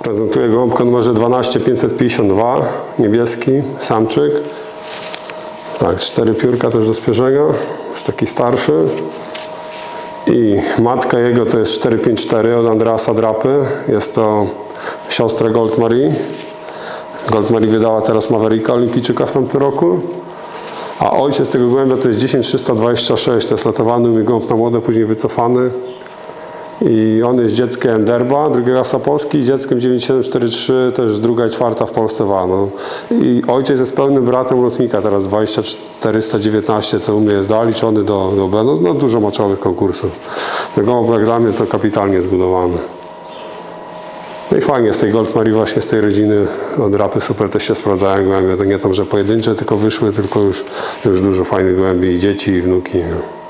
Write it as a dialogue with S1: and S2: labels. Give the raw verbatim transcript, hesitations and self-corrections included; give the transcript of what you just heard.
S1: Prezentuję gołąbkę numerze dwanaście pięćset pięćdziesiąt dwa, niebieski, samczyk. Tak, cztery piórka też do spierzenia, już taki starszy. I matka jego to jest cztery pięć cztery od Andreasa Drapy. Jest to siostra Gold Marie. Gold Marie wydała teraz Mavericka Olimpijczyka w tamtym roku. A ojciec tego gołębia to jest dziesięć trzysta dwadzieścia sześć, to jest latowany u mnie gołąb na młode, później wycofany. I on jest dzieckiem Derba, drugiej rasa Polski, i dzieckiem dziewięć siedem cztery trzy, też druga i czwarta w Polsce wano. I ojciec jest pełnym bratem lotnika, teraz dwadzieścia czterysta dziewiętnaście, co u mnie jest zaliczony do, do B. No, no dużo moczowych konkursów. Tego dla mnie to kapitalnie zbudowany. No i fajnie, z tej Gold Marie, właśnie z tej rodziny od Drapy super też się sprawdzają gołębie. To nie tam, że pojedyncze tylko wyszły, tylko już, już dużo fajnych gołębi i dzieci, i wnuki. No.